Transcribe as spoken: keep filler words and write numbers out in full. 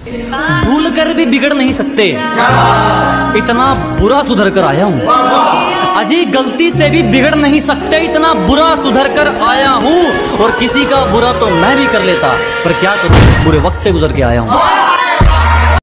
भूल कर भी बिगड़ नहीं सकते, इतना बुरा सुधर कर आया हूँ। अजी गलती से भी बिगड़ नहीं सकते, इतना बुरा सुधर कर आया हूँ। और किसी का बुरा तो मैं भी कर लेता, पर क्या करूँ बुरे वक्त से गुजर के आया हूँ।